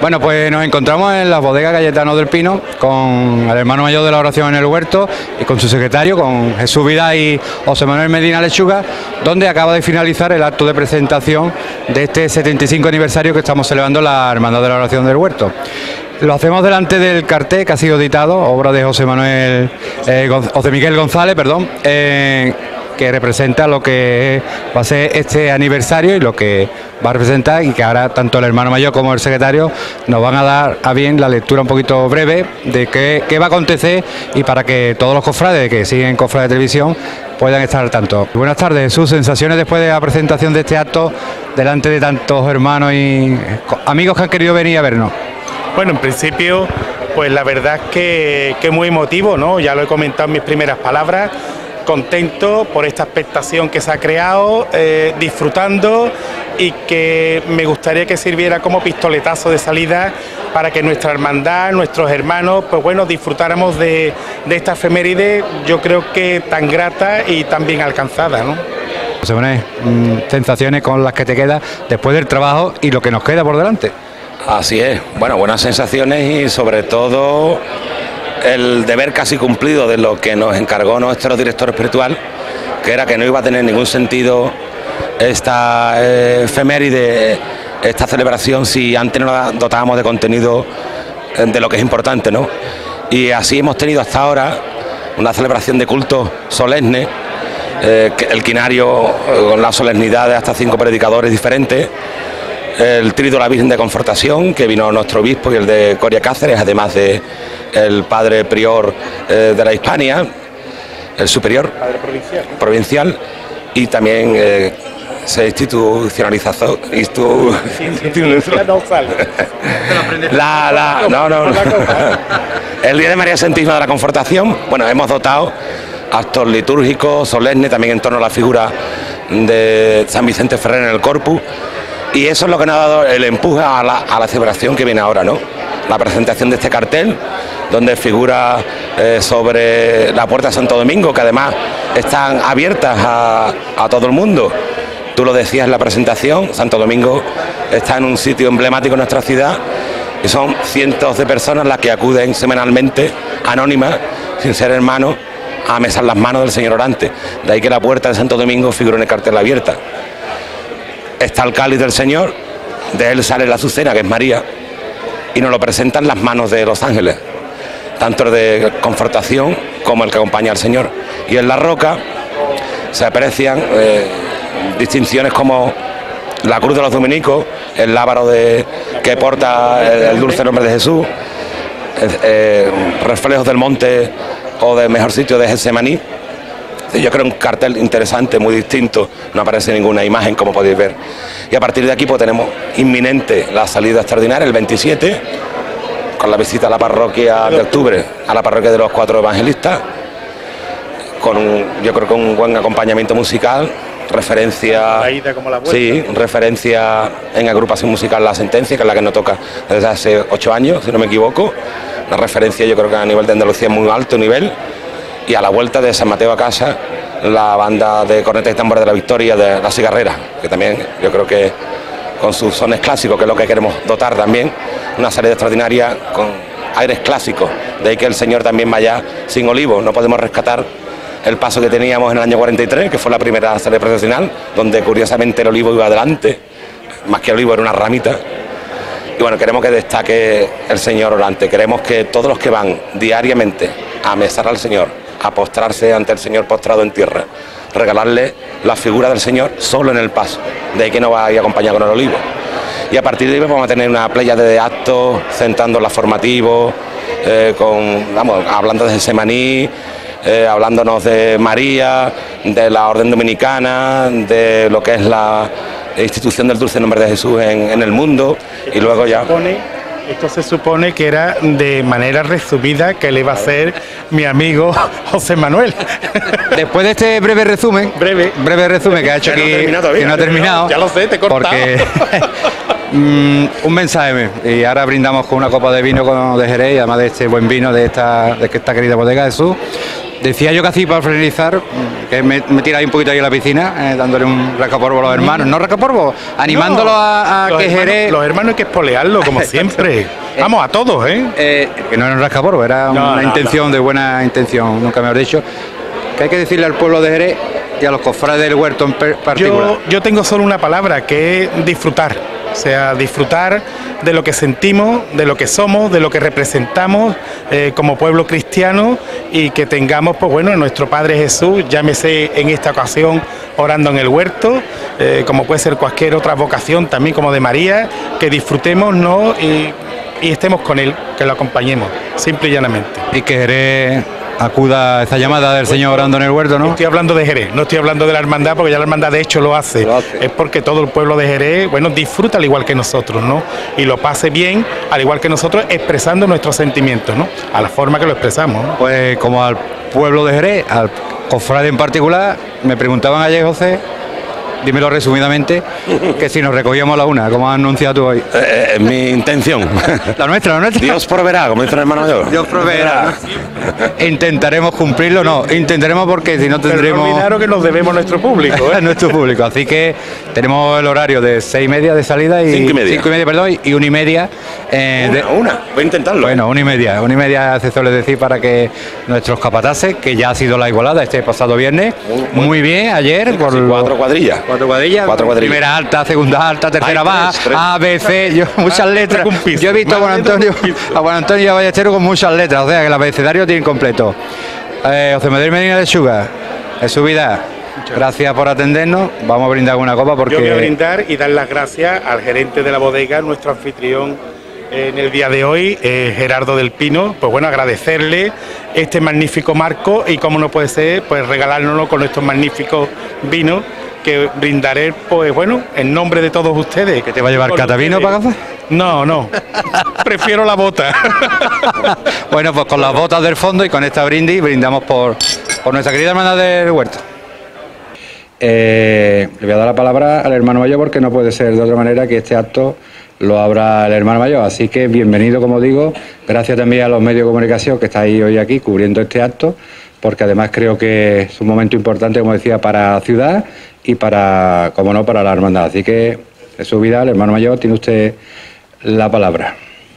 Bueno, pues nos encontramos en la bodega Cayetano del Pino con el hermano mayor de la oración en el huerto y con su secretario, con Jesús Vidal y José Manuel Medina Lechuga, donde acaba de finalizar el acto de presentación de este 75 aniversario que estamos celebrando la Hermandad de la Oración del Huerto. Lo hacemos delante del cartel que ha sido editado, obra de José Miguel González, que representa lo que va a ser este aniversario y lo que va a representar, y que ahora tanto el hermano mayor como el secretario nos van a dar a bien la lectura un poquito breve de qué va a acontecer, y para que todos los cofrades que siguen Cofrades de Televisión puedan estar al tanto. Buenas tardes, sus sensaciones después de la presentación de este acto delante de tantos hermanos y amigos que han querido venir a vernos. Bueno, en principio, pues la verdad es que muy emotivo, ¿no? Ya lo he comentado en mis primeras palabras. Contento por esta expectación que se ha creado, disfrutando, y que me gustaría que sirviera como pistoletazo de salida para que nuestra hermandad, nuestros hermanos, pues bueno, disfrutáramos de esta efeméride, yo creo que tan grata y tan bien alcanzada, ¿no? José Manuel, sensaciones con las que te quedas después del trabajo y lo que nos queda por delante. Así es, bueno, buenas sensaciones y sobre todo el deber casi cumplido de lo que nos encargó nuestro director espiritual, que era que no iba a tener ningún sentido esta efeméride, esta celebración, si antes no la dotábamos de contenido de lo que es importante, ¿no? Y así hemos tenido hasta ahora una celebración de culto solemne, el quinario con la solemnidad de hasta 5 predicadores diferentes, el tríodo de la Virgen de Confortación, que vino nuestro obispo, y el de Coria Cáceres, además de el padre prior de la Hispania, el superior provincial, y también se institucionalizó el Día de María Santísima de la Confortación. Bueno, hemos dotado actos litúrgicos, solemnes, también en torno a la figura de San Vicente Ferrer en el Corpus, y eso es lo que nos ha dado el empuje a la celebración que viene ahora, ¿no? La presentación de este cartel, donde figura sobre la Puerta de Santo Domingo, que además están abiertas a todo el mundo. Tú lo decías en la presentación, Santo Domingo está en un sitio emblemático en nuestra ciudad, y son cientos de personas las que acuden semanalmente, anónimas, sin ser hermanos, a mesar las manos del Señor Orante. De ahí que la Puerta de Santo Domingo figura en el cartel abierta. Está el cáliz del Señor, de él sale la azucena, que es María, y nos lo presentan las manos de los ángeles, tanto el de Confortación como el que acompaña al Señor. Y en la roca se aprecian distinciones como la cruz de los dominicos, el lábaro que porta el dulce nombre de Jesús, reflejos del monte, o del mejor sitio de Getsemaní. Yo creo un cartel interesante, muy distinto, no aparece ninguna imagen, como podéis ver. Y a partir de aquí pues tenemos inminente la salida extraordinaria el 27, con la visita a la parroquia de octubre, a la parroquia de los 4 evangelistas, yo creo que un buen acompañamiento musical, referencia, la ida como la vuelta. Sí, referencia en agrupación musical La Sentencia, que es la que nos toca desde hace 8 años, si no me equivoco. Una referencia, yo creo que a nivel de Andalucía muy alto nivel. Y a la vuelta de San Mateo a casa, la banda de cornetas y tambores de la Victoria de la Cigarrera, que también yo creo que con sus sones clásicos, que es lo que queremos dotar también, una salida extraordinaria con aires clásicos. De ahí que el Señor también vaya sin olivo. No podemos rescatar el paso que teníamos en el año 43, que fue la primera salida procesional, donde curiosamente el olivo iba adelante, más que el olivo era una ramita. Y bueno, queremos que destaque el Señor Orante, queremos que todos los que van diariamente a mesar al Señor, a postrarse ante el Señor postrado en tierra, regalarle la figura del Señor solo en el paso, de ahí que no va a ir acompañado con el olivo. Y a partir de ahí vamos a tener una playa de actos, centrando los formativos, hablando de Getsemaní, hablándonos de María, de la Orden Dominicana, de lo que es la institución del dulce nombre de Jesús en el mundo, y luego ya... Esto se supone que era de manera resumida que le iba a hacer mi amigo José Manuel. Después de este breve resumen que ha hecho aquí, que no ha terminado, ya lo sé, te he cortado. Porque un mensaje, y ahora brindamos con una copa de vino de Jerez, y además de este buen vino de esta querida bodega Jesús, Decía yo que así para finalizar, que me tira ahí un poquito ahí a la piscina, dándole un rascaporvo a los hermanos. No rascaporvo, animándolos a que Jerez... Los hermanos hay que espolearlo, como siempre. Vamos, a todos, ¿eh? Que no era un rascaporvo, era una intención de buena intención, nunca me has dicho. Que hay que decirle al pueblo de Jerez y a los cofrades del huerto en particular. Yo tengo solo una palabra, que es disfrutar. O sea, disfrutar de lo que sentimos, de lo que somos, de lo que representamos como pueblo cristiano, y que tengamos, pues bueno, nuestro Padre Jesús, llámese en esta ocasión orando en el huerto, como puede ser cualquier otra vocación también como de María, que disfrutemos, ¿no? Y estemos con Él, que lo acompañemos, simple y llanamente. Y que Jerez acuda a esa llamada del Señor orando en el huerto, ¿no? Estoy hablando de Jerez, no estoy hablando de la hermandad, porque ya la hermandad de hecho lo hace. Es porque todo el pueblo de Jerez, bueno, disfruta al igual que nosotros, ¿no? Y lo pase bien, al igual que nosotros, expresando nuestros sentimientos, ¿no? A la forma que lo expresamos, ¿no? Pues como al pueblo de Jerez, al cofrade en particular, me preguntaban ayer, José, dímelo resumidamente, que si nos recogíamos a la una, como has anunciado tú hoy. Es mi intención. La nuestra. Dios proveerá, como dice el hermano mayor. Dios proveerá. Intentaremos cumplirlo, no, intentaremos, porque si no tendremos... Pero no olvidaros que nos debemos a nuestro público, a nuestro público, así que tenemos el horario de 6:30 de salida y 5:30, perdón, y 1:30 una, voy a intentarlo. Bueno, 1:30 se suele decir, para que nuestros capataces, que ya ha sido la igualada este pasado viernes, muy bien ayer, por 4 cuadrillas. 4 cuadrillas, primera alta, segunda alta, tercera baja, A, B, C, muchas letras. Yo he visto a Juan Antonio y a Ballesteros con muchas letras, o sea que el abecedario tiene completo. José Manuel Medina Lechuga, es su vida. Gracias por atendernos. Vamos a brindar una copa, porque... Yo voy a brindar y dar las gracias al gerente de la bodega, nuestro anfitrión en el día de hoy, Gerardo del Pino. Pues bueno, agradecerle este magnífico marco, y como no puede ser, pues regalárnoslo con estos magníficos vinos que brindaré, pues bueno, en nombre de todos ustedes. ¿Que te va a llevar catavino para café? No, prefiero la bota. Bueno, pues con las botas del fondo y con esta brindis brindamos por nuestra querida hermana del huerto. Le voy a dar la palabra al hermano mayor, porque no puede ser de otra manera que este acto lo abra el hermano mayor. Así que bienvenido, como digo. Gracias también a los medios de comunicación que estáis hoy aquí cubriendo este acto, porque además creo que es un momento importante, como decía, para la ciudad y para, como no, para la hermandad. Así que, Jesús Vidal, hermano mayor, tiene usted la palabra.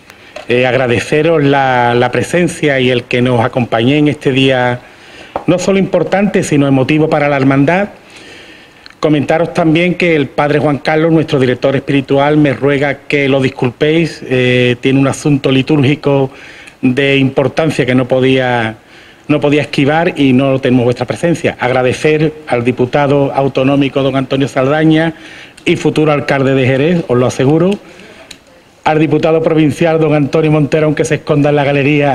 Agradeceros la presencia y el que nos acompañé en este día, no solo importante, sino emotivo para la hermandad. Comentaros también que el padre Juan Carlos, nuestro director espiritual, me ruega que lo disculpéis. Tiene un asunto litúrgico de importancia que no podía esquivar, y no tenemos vuestra presencia. Agradecer al diputado autonómico don Antonio Saldaña y futuro alcalde de Jerez, os lo aseguro. Al diputado provincial don Antonio Montero, aunque se esconda en la galería,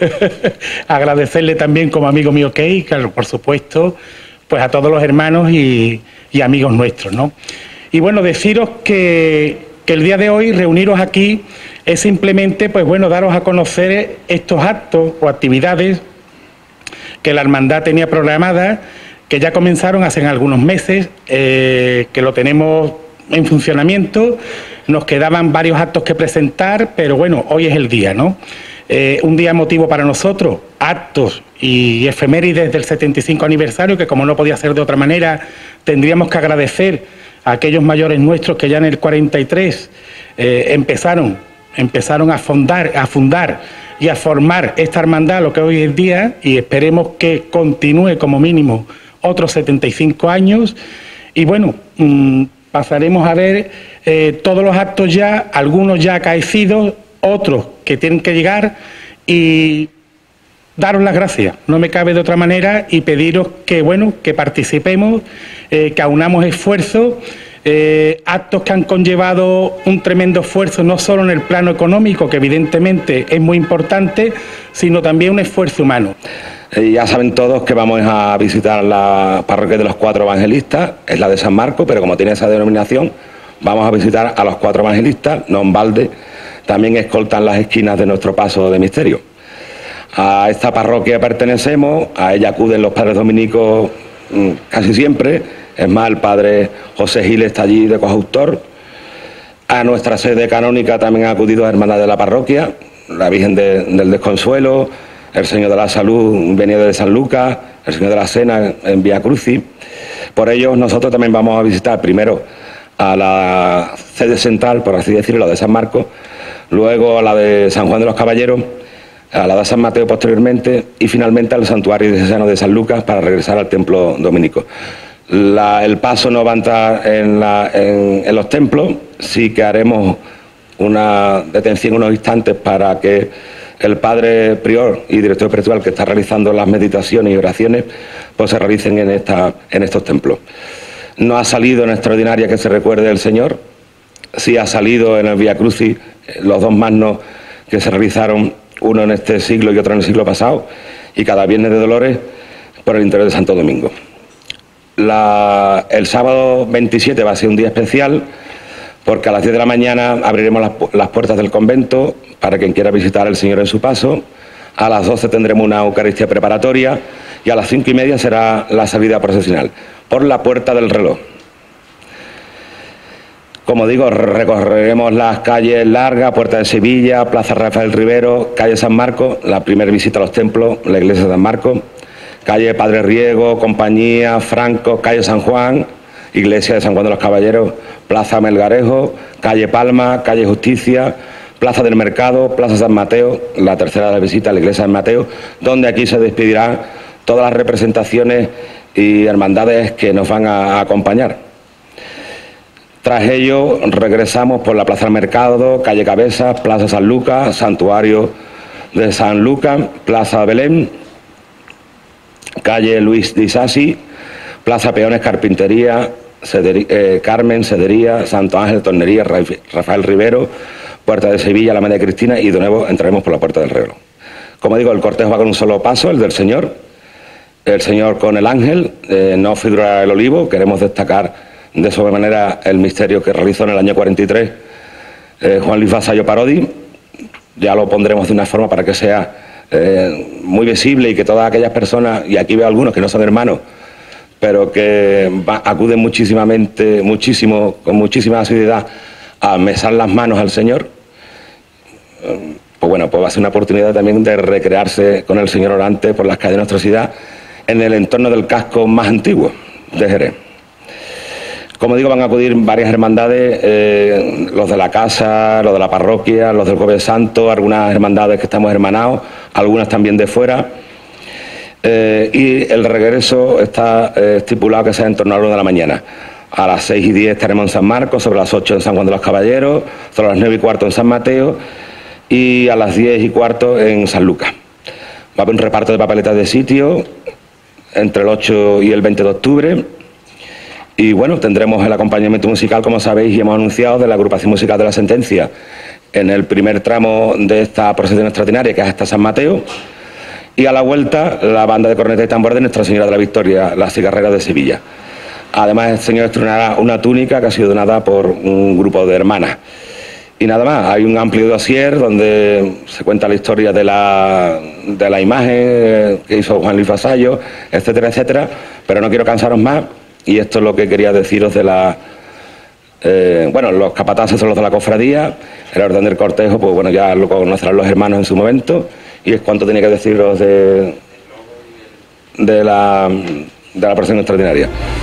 agradecerle también como amigo mío que por supuesto, pues a todos los hermanos y amigos nuestros, ¿no? Y bueno, deciros que el día de hoy reuniros aquí es simplemente, pues bueno, daros a conocer estos actos o actividades que la hermandad tenía programadas, que ya comenzaron hace algunos meses, que lo tenemos en funcionamiento. Nos quedaban varios actos que presentar, pero bueno, hoy es el día, ¿no? Un día emotivo para nosotros, actos y efemérides del 75 aniversario, que como no podía ser de otra manera, tendríamos que agradecer a aquellos mayores nuestros que ya en el 43 empezaron a fundar y a formar esta hermandad, lo que hoy es día, y esperemos que continúe como mínimo otros 75 años. Y bueno, pasaremos a ver todos los actos ya, algunos ya acaecidos, otros que tienen que llegar, y daros las gracias, no me cabe de otra manera, y pediros que bueno, que participemos, que aunamos esfuerzos, actos que han conllevado un tremendo esfuerzo, no solo en el plano económico, que evidentemente es muy importante, sino también un esfuerzo humano. Ya saben todos que vamos a visitar la parroquia de los 4 evangelistas, es la de San Marcos, pero como tiene esa denominación, vamos a visitar a los 4 evangelistas, no en balde, también escoltan las esquinas de nuestro paso de misterio. A esta parroquia pertenecemos, a ella acuden los padres dominicos casi siempre, es más, el padre José Gil está allí de coautor. A nuestra sede canónica también han acudido hermanas de la parroquia, la Virgen del Desconsuelo, el Señor de la Salud venía de San Lucas, el Señor de la Cena en Vía Crucis. Por ello, nosotros también vamos a visitar primero a la sede central, por así decirlo, la de San Marcos, luego a la de San Juan de los Caballeros, a la de San Mateo posteriormente y finalmente al santuario diocesano de San Lucas para regresar al templo dominico. El paso no va a entrar en los templos, sí que haremos una detención unos instantes para que el padre prior y director espiritual que está realizando las meditaciones y oraciones pues se realicen en estos templos. No ha salido en extraordinaria que se recuerde el Señor, sí ha salido en el Vía Crucis los dos magnos que se realizaron, uno en este siglo y otro en el siglo pasado, y cada Viernes de Dolores por el interior de Santo Domingo. El sábado 27 va a ser un día especial porque a las 10 de la mañana abriremos las puertas del convento para quien quiera visitar al Señor en su paso. A las 12 tendremos una Eucaristía preparatoria y a las 5:30 será la salida procesional por la Puerta del Reloj. Como digo, recorreremos las calles largas, Puerta de Sevilla, Plaza Rafael Rivero, calle San Marcos, la primera visita a los templos, la iglesia de San Marcos, calle Padre Riego, Compañía, Franco, calle San Juan, iglesia de San Juan de los Caballeros, Plaza Melgarejo, calle Palma, calle Justicia, Plaza del Mercado, Plaza San Mateo, la tercera de la visita a la iglesia de San Mateo, donde aquí se despedirán todas las representaciones y hermandades que nos van a acompañar. Tras ello regresamos por la Plaza del Mercado, calle Cabezas, Plaza San Lucas, Santuario de San Lucas, Plaza Belén, calle Luis de Isasi, Plaza Peones, Carpintería, Carmen, Sedería, Santo Ángel, Tornería, Rafael Rivero, Puerta de Sevilla, la Media Cristina y de nuevo entraremos por la Puerta del Reloj. Como digo, el cortejo va con un solo paso, el del Señor, el Señor con el ángel, no figura el olivo, queremos destacar de sobremanera el misterio que realizó en el año 43 Juan Luis Vasallo Parodi. Ya lo pondremos de una forma para que sea muy visible y que todas aquellas personas, y aquí veo algunos que no son hermanos, pero que acuden con muchísima asiduidad a mesar las manos al Señor, pues bueno, pues va a ser una oportunidad también de recrearse con el Señor orante por las calles de nuestra ciudad en el entorno del casco más antiguo de Jerez. Como digo, van a acudir varias hermandades, los de la casa, los de la parroquia, los del Jueves Santo, algunas hermandades que estamos hermanados, algunas también de fuera. Y el regreso está estipulado que sea en torno a las 1 de la mañana. A las 6:10 estaremos en San Marcos, sobre las 8 en San Juan de los Caballeros, sobre las 9:15 en San Mateo y a las 10:15 en San Lucas. Va a haber un reparto de papeletas de sitio entre el 8 y el 20 de octubre. Y bueno, tendremos el acompañamiento musical, como sabéis y hemos anunciado, de la agrupación musical de la Sentencia en el primer tramo de esta procesión extraordinaria, que es hasta San Mateo. Y a la vuelta, la banda de corneta y tambor de Nuestra Señora de la Victoria, las cigarreras de Sevilla. Además, el Señor estrenará una túnica que ha sido donada por un grupo de hermanas. Y nada más, hay un amplio dossier donde se cuenta la historia de la imagen que hizo Juan Luis Vasallo, etcétera, etcétera. Pero no quiero cansaros más. Y esto es lo que quería deciros de los capataces son los de la cofradía, el orden del cortejo, pues bueno, ya lo conocerán los hermanos en su momento, y es cuanto tenía que deciros de la procesión extraordinaria.